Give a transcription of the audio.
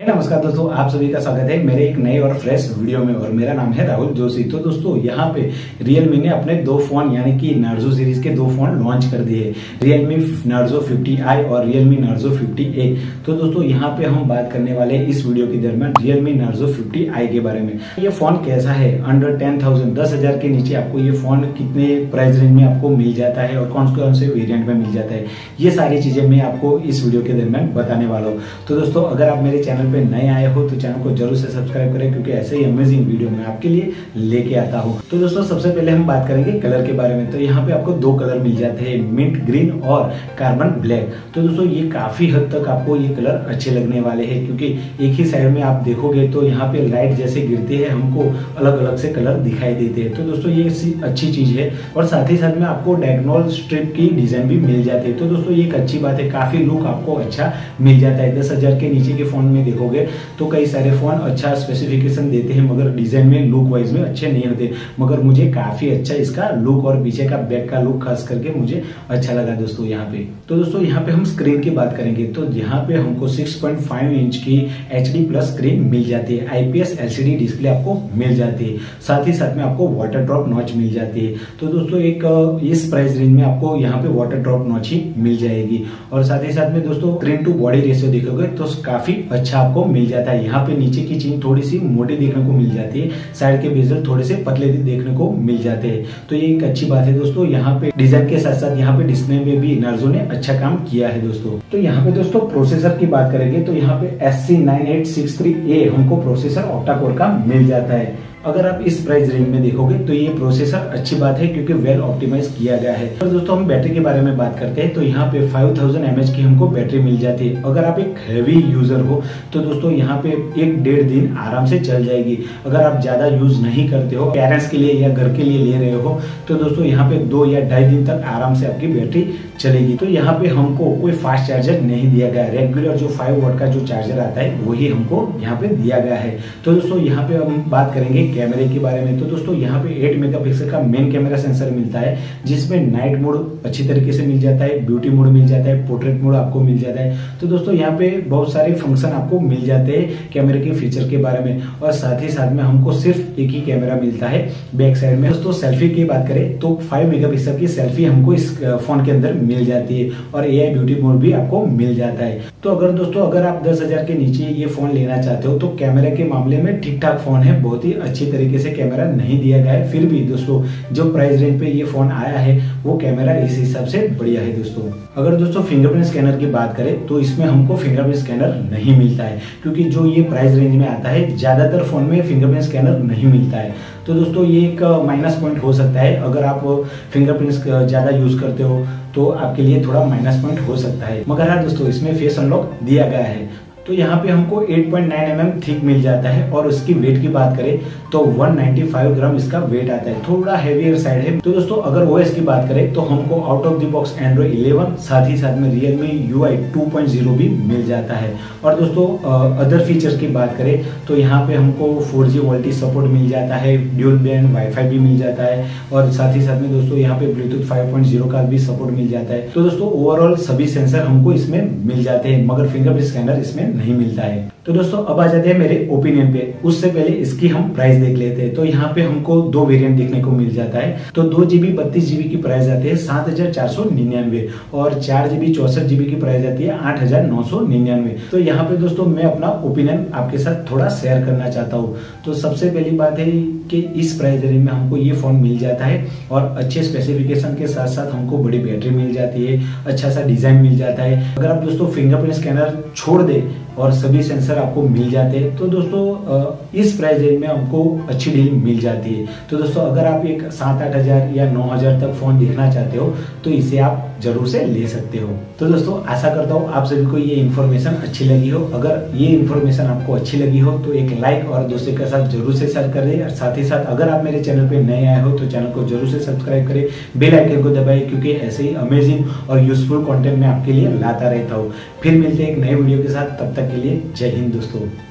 नमस्कार दोस्तों, आप सभी का स्वागत है मेरे एक नए और फ्रेश वीडियो में। और मेरा नाम है राहुल जोशी। तो दोस्तों यहाँ पे Realme ने अपने दो फोन यानी कि Narzo सीरीज के दो फोन लॉन्च कर दिए, Realme Narzo 50i और Realme Narzo 50a। तो दोस्तों यहाँ पे हम बात करने वाले इस वीडियो के दरमियान Realme Narzo 50i के बारे में। ये फोन कैसा है, अंडर 10,000 10,000 के नीचे आपको ये फोन कितने प्राइस रेंज में आपको मिल जाता है और कौन कौन से वेरिएंट में मिल जाता है, ये सारी चीजें मैं आपको इस वीडियो के दरमियान बताने वाला हूँ। तो दोस्तों अगर आप मेरे चैनल पे नए आए हो तो चैनल को जरूर से सब्सक्राइब करें, क्योंकि ऐसे ही अमेजिंग वीडियो मैं आपके लिए लेके आता हूँ। तो दोस्तों सबसे पहले हम बात करेंगे कलर के बारे में। तो यहाँ पे आपको दो कलर मिल जाते हैं, मिंट ग्रीन और कार्बन ब्लैक। तो दोस्तों ये काफी हद तक आपको ये कलर अच्छे लगने वाले हैं, क्योंकि एक ही साइड में आप देखोगे तो यहाँ पे लाइट जैसे गिरती है हमको अलग अलग से कलर दिखाई देते हैं। तो दोस्तों ये अच्छी चीज है। और साथ ही साथ में आपको डायगोनल स्ट्रिप की डिजाइन भी मिल जाती है। तो दोस्तों ये एक अच्छी बात है, काफी लुक आपको अच्छा मिल जाता है। 10,000 के नीचे के फोन में देखोगे तो कई सारे फोन अच्छा स्पेसिफिकेशन देते हैं मगर डिजाइन में लुक वाइज में अच्छे नहीं होते, मगर मुझे काफी अच्छा इसका लुक और पीछे का बैक का लुक खास करके मुझे अच्छा लगा दोस्तों यहाँ पे। तो दोस्तों यहाँ पे हम स्क्रीन की बात करेंगे तो यहाँ पे हमको 6.5 इंच की HD प्लस स्क्रीन मिल जाती है, IPS LCD डिस्प्ले आपको मिल जाती है। साथ ही साथ में आपको वाटर ड्रॉप नॉच मिल जाती है। तो दोस्तों एक इस प्राइस रेंज में आपको यहाँ पे वाटर ड्रॉप नॉच ही मिल जाएगी। और साथ ही साथ में दोस्तों स्क्रीन टू बॉडी रेशियो देखोगे तो काफी अच्छा आपको मिल जाता है। यहाँ पे नीचे की चीज थोड़ी सी मोटी देखने को मिल जाती है, साइड के बेजल थोड़े से पतले देखने को मिल जाते हैं। तो ये एक अच्छी बात है दोस्तों। यहाँ पे डिजाइन के साथ साथ यहाँ पे डिस्प्ले में भी नार्जो ने अच्छा काम किया है दोस्तों। तो यहाँ पे दोस्तों प्रोसेसर की बात करेंगे तो यहाँ पे SC9863A हमको प्रोसेसर ऑक्टा कोर का मिल जाता है। अगर आप इस प्राइस रेंज में देखोगे तो ये प्रोसेसर अच्छी बात है, क्योंकि वेल ऑप्टिमाइज किया गया है। और दोस्तों हम बैटरी के बारे में बात करते हैं तो यहाँ पे 5000 mAh की हमको बैटरी मिल जाती है। अगर आप एक हैवी यूजर हो तो दोस्तों यहाँ पे 1-1.5 दिन आराम से चल जाएगी। अगर आप ज्यादा यूज नहीं करते हो, पेरेंट्स के लिए या घर के लिए ले रहे हो, तो दोस्तों यहाँ पे 2 या 2.5 दिन तक आराम से आपकी बैटरी चलेगी। तो यहाँ पे हमको कोई फास्ट चार्जर नहीं दिया गया, रेगुलर जो 5 वॉट का जो चार्जर आता है वही हमको यहाँ पे दिया गया है। तो दोस्तों यहाँ पे हम बात करेंगे कैमरे के बारे में। तो दोस्तों यहाँ पे 8 मेगापिक्सल का मेन कैमरा सेंसर मिलता है, जिसमें नाइट मोड अच्छी तरीके से मिल जाता है, ब्यूटी मोड मिल जाता है, पोर्ट्रेट मोड आपको मिल जाता है। तो दोस्तों यहाँ पे बहुत सारे फंक्शन आपको मिल जाते हैं कैमरे के फीचर के बारे में। और साथ ही साथ में हमको सिर्फ एक ही कैमरा मिलता है बैक साइड में। दोस्तों सेल्फी की बात करें तो 5 मेगापिक्सल की सेल्फी हमको इस फोन के अंदर मिल जाती है, और AI ब्यूटी मोड भी आपको मिल जाता है। तो अगर दोस्तों अगर आप 10,000 के नीचे ये फोन लेना चाहते हो तो कैमरे के मामले में ठीक ठाक फोन है, बहुत ही अच्छी तरीके से कैमरा नहीं दिया गया है। फिर भी दोस्तों जो प्राइस रेंज पे ये फोन आया है वो कैमरा इस हिसाब से बढ़िया है दोस्तों। अगर दोस्तों फिंगरप्रिंट स्कैनर की बात करें तो इसमें हमको फिंगरप्रिंट स्कैनर नहीं मिलता है, क्योंकि जो ये प्राइस रेंज में आता है ज्यादातर फोन में फिंगरप्रिंट स्कैनर नहीं मिलता है। तो दोस्तों ये एक माइनस पॉइंट हो सकता है। अगर आप फिंगरप्रिंट ज्यादा यूज करते हो तो आपके लिए थोड़ा माइनस पॉइंट हो सकता है। मगर हाँ दोस्तों इसमें फेस अनलॉक दिया गया है। तो यहाँ पे हमको 8.9 mm थिक मिल जाता है। और उसकी वेट की बात करें तो 195 ग्राम इसका वेट आता है, थोड़ा हेवियर साइड है। तो दोस्तों अगर OS की बात करें तो हमको out of the box Android 11, साथ ही साथ में Realme UI 2.0 भी मिल जाता है। और दोस्तों अदर फीचर्स की बात करें तो यहाँ पे हमको 4G वोल्टी सपोर्ट मिल जाता है, ड्यूल बैंड वाईफाई भी मिल जाता है, और साथ ही साथ में दोस्तों यहाँ पे ब्लूटूथ 5.0 का भी सपोर्ट मिल जाता है। तो दोस्तों ओवरऑल सभी सेंसर हमको इसमें मिल जाते हैं, मगर फिंगरप्रिंट स्कैनर इसमें नहीं मिलता है। तो दोस्तों अब आ जाते हैं मेरे ओपिनियन पे। उससे पहले इसकी हम प्राइस देख लेते हैं। तो यहाँ पे हमको 2 वेरिएंट देखने को मिल जाता है। तो 2GB 32GB की प्राइस आती है 7,499, और 4GB 64GB की प्राइस आती है 8,999। तो यहाँ पे दोस्तों मैं अपना ओपिनियन आपके साथ थोड़ा शेयर करना चाहता हूँ। तो सबसे पहली बात है कि इस प्राइस रेंज में हमको ये फोन मिल जाता है, और अच्छे स्पेसिफिकेशन के साथ साथ हमको बड़ी बैटरी मिल जाती है, अच्छा सा डिजाइन मिल जाता है। अगर आप दोस्तों फिंगरप्रिंट स्कैनर छोड़ दे और सभी सेंसर आपको मिल जाते हैं तो दोस्तों इस प्राइस रेंज में हमको अच्छी डील मिल जाती है। तो दोस्तों अगर आप एक 7-8 हजार या 9,000 तक फोन देखना चाहते हो तो इसे आप जरूर से ले सकते हो। तो दोस्तों आशा करता हूँ आप सभी को ये इन्फॉर्मेशन अच्छी लगी हो। अगर ये इन्फॉर्मेशन आपको अच्छी लगी हो तो एक लाइक और दोस्तों के साथ जरूर से शेयर करें। और साथ ही साथ अगर आप मेरे चैनल पे नए आए हो तो चैनल को जरूर से सब्सक्राइब करें, बेल आइकन को दबाएं, क्योंकि ऐसे ही अमेजिंग और यूजफुल कंटेंट मैं आपके लिए लाता रहता हूँ। फिर मिलते हैं एक नए वीडियो के साथ, तब तक के लिए जय हिंद दोस्तों।